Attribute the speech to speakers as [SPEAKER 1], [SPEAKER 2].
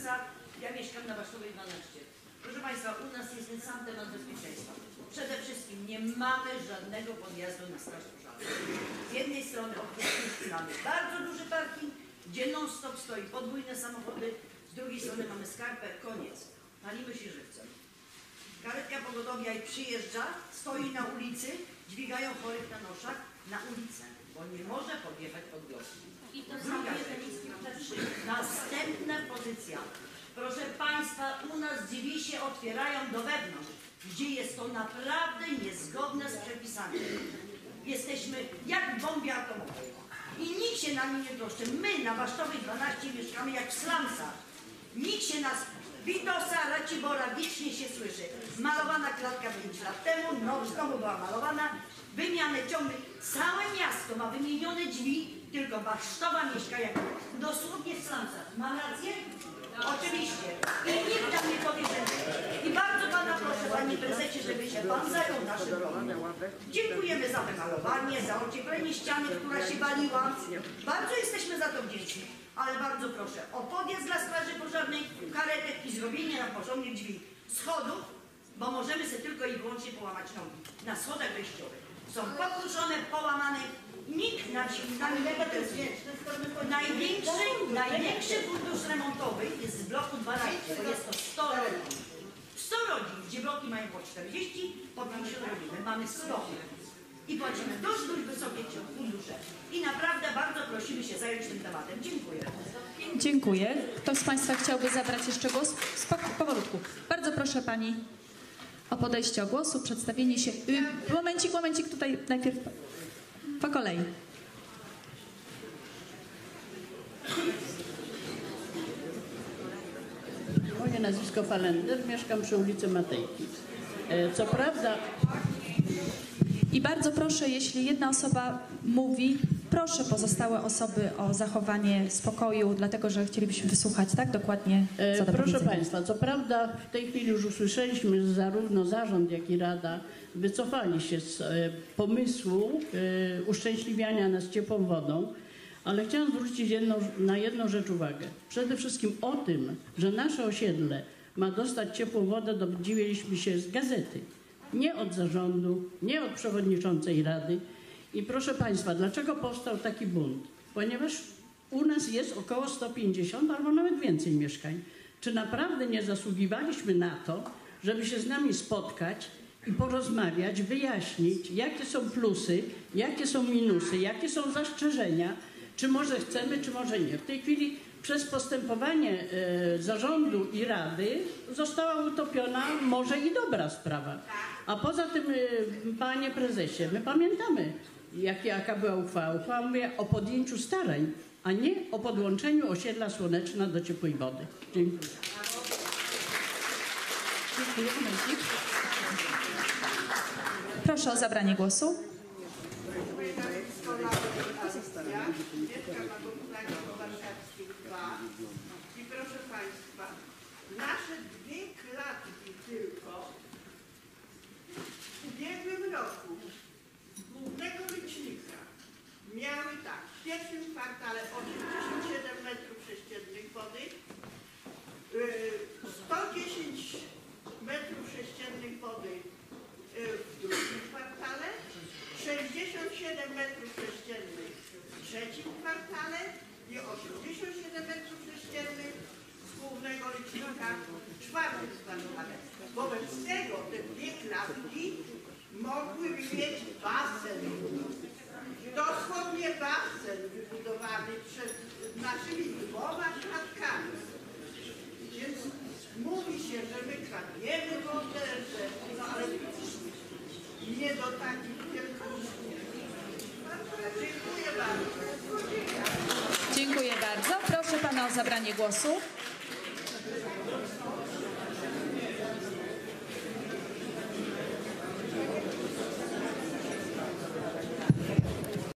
[SPEAKER 1] Państwa, ja mieszkam na Waszkowej 12. Proszę Państwa, u nas jest ten sam temat bezpieczeństwa. Przede wszystkim nie mamy żadnego podjazdu na straż pożarną. Z jednej strony od mamy bardzo duży parking, gdzie non-stop stoi podwójne samochody, z drugiej strony mamy skarpę, koniec. Palimy się żywcem. Karetka pogotowia i przyjeżdża, stoi na ulicy, dźwigają chorych na noszach na ulicę, bo nie może podjechać pod wiosnę.
[SPEAKER 2] I to druga
[SPEAKER 1] następna pozycja. Proszę Państwa, u nas drzwi się otwierają do wewnątrz, gdzie jest to naprawdę niezgodne z przepisami. Jesteśmy jak w bombie atomowej i nikt się nami nie troszczy. My na Wasztowej 12 mieszkamy jak w slumsach. Nikt się nas, Witosa, Racibora, wiecznie się słyszy. Malowana klatka 5 lat temu, no znowu była malowana, wymianę ciągłych. Całe miasto ma wymienione drzwi, tylko Wasztowa mieszka jak dosłownie w slumsach. Mam rację? Oczywiście. I nikt nam nie powie, że nie. I bardzo Pana proszę, Panie Prezesie, żeby się Pan zajął naszym domem. Dziękujemy za wymalowanie, za ocieplenie ściany, która się waliła. Bardzo jesteśmy za to wdzięczni. Ale bardzo proszę o podjazd dla straży pożarnej, karetek i zrobienie nam porządnych drzwi. Schodów, bo możemy sobie tylko i wyłącznie połamać nogi. Na schodach wejściowych. Są pokruszone, połamane. Nikt na nami nie największy fundusz remontowy jest z bloku 12, bo jest to 100 rodzin. 100 rodzin, gdzie bloki mają po 40, po 50 rodzin. Mamy 100. I płacimy dość wysokie fundusze. I naprawdę bardzo prosimy się zająć tym tematem. Dziękuję.
[SPEAKER 3] Dziękuję. Kto z Państwa chciałby zabrać jeszcze głos? Powolutku. Bardzo proszę Pani o podejście o głosu, przedstawienie się. Momencik, tutaj najpierw po kolei.
[SPEAKER 4] Moje nazwisko Falender, mieszkam przy ulicy Matejki. Co prawda...
[SPEAKER 3] I bardzo proszę, jeśli jedna osoba mówi, proszę pozostałe osoby o zachowanie spokoju, dlatego że chcielibyśmy wysłuchać tak dokładnie, co do
[SPEAKER 4] Proszę Państwa, co prawda w tej chwili już usłyszeliśmy, że zarówno zarząd, jak i Rada wycofali się z pomysłu uszczęśliwiania nas ciepłą wodą, ale chciałam zwrócić na jedną rzecz uwagę. Przede wszystkim o tym, że nasze osiedle ma dostać ciepłą wodę, dowiedzieliśmy się z gazety. Nie od zarządu, nie od przewodniczącej Rady. I proszę Państwa, dlaczego powstał taki bunt? Ponieważ u nas jest około 150 albo nawet więcej mieszkań. Czy naprawdę nie zasługiwaliśmy na to, żeby się z nami spotkać i porozmawiać, wyjaśnić, jakie są plusy, jakie są minusy, jakie są zastrzeżenia, czy może chcemy, czy może nie. W tej chwili przez postępowanie zarządu i Rady została utopiona może i dobra sprawa. A poza tym, Panie Prezesie, my pamiętamy, jaka była uchwała. Uchwała mówi o podjęciu starań, a nie o podłączeniu osiedla Słoneczna do ciepłej wody. Dziękuję.
[SPEAKER 3] Dziękuję. Proszę o zabranie głosu.
[SPEAKER 5] I proszę Państwa, nasze 2 klatki tylko w ubiegłym roku z głównego licznika miały tak, w pierwszym kwartale 87 metrów sześciennych wody, 110 metrów sześciennych wody w drugim kwartale, 67 metrów sześciennych w trzecim kwartale i 87 metrów sześciennych z głównego licznika w czwartym kwartale. Wobec tego te 2 klatki mogłyby mieć basen, dosłownie basen wybudowany przed naszymi 2 klatkami. Więc mówi się, że my kradniemy wodę, że no ale nie do takich wielkości. Dziękuję bardzo.
[SPEAKER 3] Dziękuję bardzo. Proszę Pana o zabranie głosu.